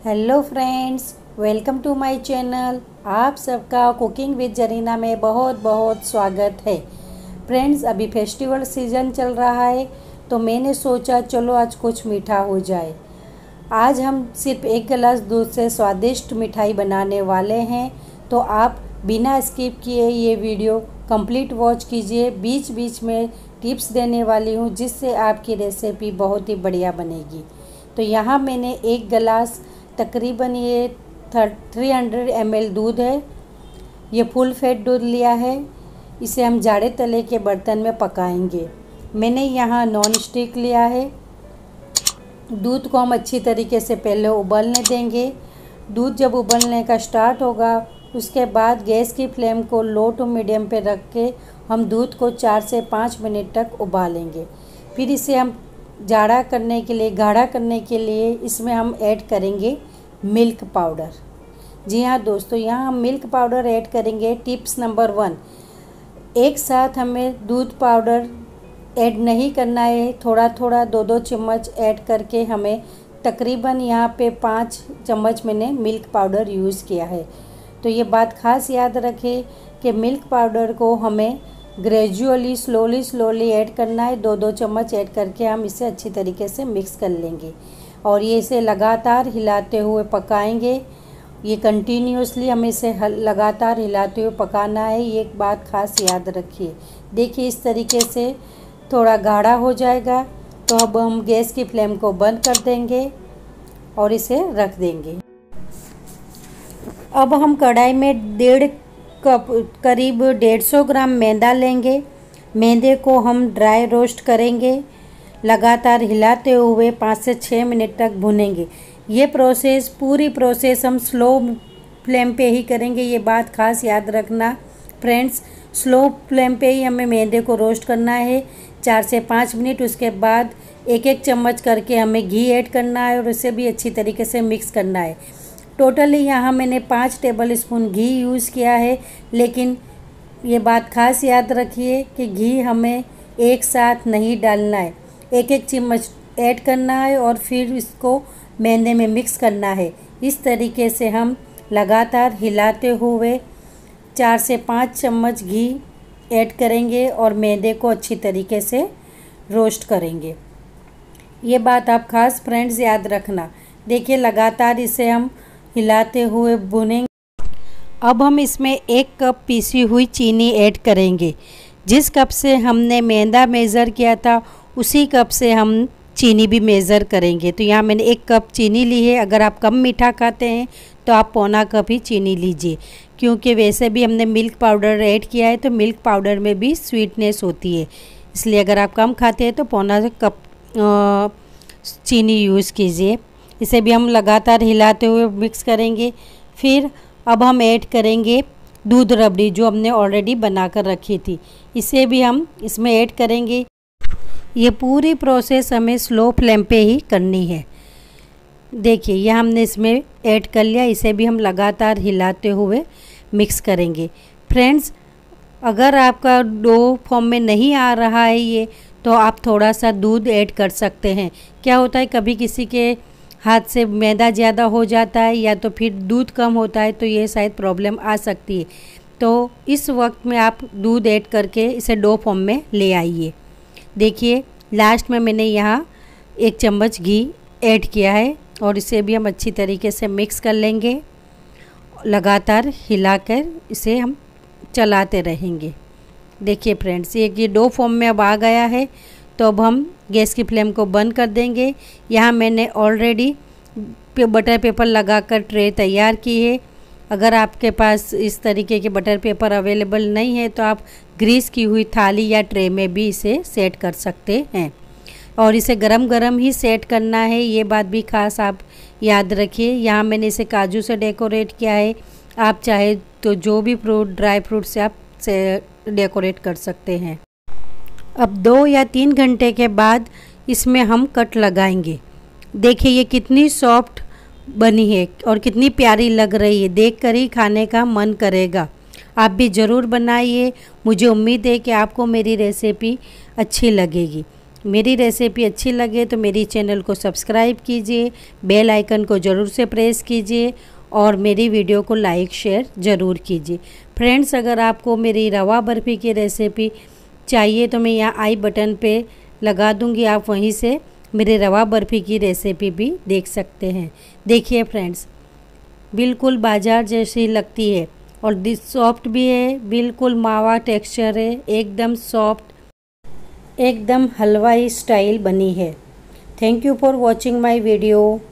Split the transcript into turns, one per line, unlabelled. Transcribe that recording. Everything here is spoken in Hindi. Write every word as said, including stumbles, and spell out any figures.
Hello friends, welcome to my channel. आप सबका कुकिंग विद जरीना में बहुत बहुत स्वागत है। फ्रेंड्स, अभी फेस्टिवल सीज़न चल रहा है तो मैंने सोचा चलो आज कुछ मीठा हो जाए। आज हम सिर्फ एक गिलास दूध से स्वादिष्ट मिठाई बनाने वाले हैं, तो आप बिना स्किप किए ये वीडियो कंप्लीट वॉच कीजिए। बीच बीच में टिप्स देने वाली हूँ जिससे आपकी रेसिपी बहुत ही बढ़िया बनेगी। तो यहाँ मैंने एक गिलास तकरीबन ये थ्री हंड्रेड एम एल दूध है, ये फुल फैट दूध लिया है। इसे हम जाड़े तले के बर्तन में पकाएंगे। मैंने यहाँ नॉन स्टिक लिया है। दूध को हम अच्छी तरीके से पहले उबलने देंगे। दूध जब उबलने का स्टार्ट होगा उसके बाद गैस की फ्लेम को लो टू मीडियम पे रख के हम दूध को चार से पाँच मिनट तक उबालेंगे। फिर इसे हम जाड़ा करने के लिए गाढ़ा करने के लिए इसमें हम ऐड करेंगे मिल्क पाउडर। जी हाँ दोस्तों, यहाँ हम मिल्क पाउडर ऐड करेंगे। टिप्स नंबर वन, एक साथ हमें दूध पाउडर ऐड नहीं करना है, थोड़ा थोड़ा दो दो चम्मच ऐड करके हमें तकरीबन यहाँ पे पाँच चम्मच मैंने मिल्क पाउडर यूज़ किया है। तो ये बात खास याद रखें कि मिल्क पाउडर को हमें ग्रेजुअली स्लोली स्लोली ऐड करना है। दो दो चम्मच ऐड करके हम इसे अच्छी तरीके से मिक्स कर लेंगे और ये इसे लगातार हिलाते हुए पकाएंगे। ये कंटिन्यूसली हमें इसे लगातार हिलाते हुए पकाना है। ये एक बात खास याद रखिए। देखिए इस तरीके से थोड़ा गाढ़ा हो जाएगा तो अब हम गैस की फ्लेम को बंद कर देंगे और इसे रख देंगे। अब हम कढ़ाई में डेढ़ कप करीब डेढ़ सौ ग्राम मैदा लेंगे। मैदे को हम ड्राई रोस्ट करेंगे, लगातार हिलाते हुए पाँच से छः मिनट तक भुनेंगे। ये प्रोसेस पूरी प्रोसेस हम स्लो फ्लेम पे ही करेंगे। ये बात खास याद रखना फ्रेंड्स, स्लो फ्लेम पे ही हमें मैदे को रोस्ट करना है चार से पाँच मिनट। उसके बाद एक एक चम्मच करके हमें घी ऐड करना है और उसे भी अच्छी तरीके से मिक्स करना है। टोटली यहाँ मैंने पाँच टेबल स्पून घी यूज़ किया है, लेकिन ये बात खास याद रखिए कि घी हमें एक साथ नहीं डालना है, एक एक चम्मच ऐड करना है और फिर इसको मैदे में मिक्स करना है। इस तरीके से हम लगातार हिलाते हुए चार से पाँच चम्मच घी ऐड करेंगे और मैदे को अच्छी तरीके से रोस्ट करेंगे। ये बात आप खास फ्रेंड्स याद रखना। देखिए लगातार इसे हम हिलाते हुए भुनेंगे। अब हम इसमें एक कप पीसी हुई चीनी ऐड करेंगे। जिस कप से हमने मैदा मेज़र किया था उसी कप से हम चीनी भी मेज़र करेंगे। तो यहाँ मैंने एक कप चीनी ली है। अगर आप कम मीठा खाते हैं तो आप पौना कप ही चीनी लीजिए, क्योंकि वैसे भी हमने मिल्क पाउडर ऐड किया है तो मिल्क पाउडर में भी स्वीटनेस होती है। इसलिए अगर आप कम खाते हैं तो पौना कप चीनी यूज़ कीजिए। इसे भी हम लगातार हिलाते हुए मिक्स करेंगे। फिर अब हम ऐड करेंगे दूध रबड़ी जो हमने ऑलरेडी बनाकर रखी थी, इसे भी हम इसमें ऐड करेंगे। ये पूरी प्रोसेस हमें स्लो फ्लेम पे ही करनी है। देखिए यह हमने इसमें ऐड कर लिया। इसे भी हम लगातार हिलाते हुए मिक्स करेंगे। फ्रेंड्स, अगर आपका डो फॉर्म में नहीं आ रहा है ये, तो आप थोड़ा सा दूध ऐड कर सकते हैं। क्या होता है, कभी किसी के हाथ से मैदा ज़्यादा हो जाता है या तो फिर दूध कम होता है, तो ये शायद प्रॉब्लम आ सकती है। तो इस वक्त में आप दूध ऐड करके इसे डो फॉर्म में ले आइए। देखिए लास्ट में मैंने यहाँ एक चम्मच घी ऐड किया है और इसे भी हम अच्छी तरीके से मिक्स कर लेंगे। लगातार हिलाकर इसे हम चलाते रहेंगे। देखिए फ्रेंड्स, ये ये डो फॉर्म में अब आ गया है। तो अब हम गैस की फ्लेम को बंद कर देंगे। यहाँ मैंने ऑलरेडी बटर पेपर लगाकर ट्रे तैयार की है। अगर आपके पास इस तरीके के बटर पेपर अवेलेबल नहीं है तो आप ग्रीस की हुई थाली या ट्रे में भी इसे सेट कर सकते हैं और इसे गरम गरम ही सेट करना है। ये बात भी खास आप याद रखिए। यहाँ मैंने इसे काजू से डेकोरेट किया है। आप चाहे तो जो भी फ्रूट ड्राई फ्रूट से आप से डेकोरेट कर सकते हैं। अब दो या तीन घंटे के बाद इसमें हम कट लगाएंगे। देखिए ये कितनी सॉफ्ट बनी है और कितनी प्यारी लग रही है, देखकर ही खाने का मन करेगा। आप भी ज़रूर बनाइए। मुझे उम्मीद है कि आपको मेरी रेसिपी अच्छी लगेगी। मेरी रेसिपी अच्छी लगे तो मेरी चैनल को सब्सक्राइब कीजिए, बेल आइकन को ज़रूर से प्रेस कीजिए और मेरी वीडियो को लाइक शेयर ज़रूर कीजिए। फ्रेंड्स, अगर आपको मेरी रवा बर्फ़ी की रेसिपी चाहिए तो मैं यहाँ आई बटन पे लगा दूँगी, आप वहीं से मेरे रवा बर्फ़ी की रेसिपी भी देख सकते हैं। देखिए फ्रेंड्स, बिल्कुल बाजार जैसी लगती है और दिस सॉफ्ट भी है, बिल्कुल मावा टेक्सचर है, एकदम सॉफ्ट, एकदम हलवाई स्टाइल बनी है। Thank you for watching my video.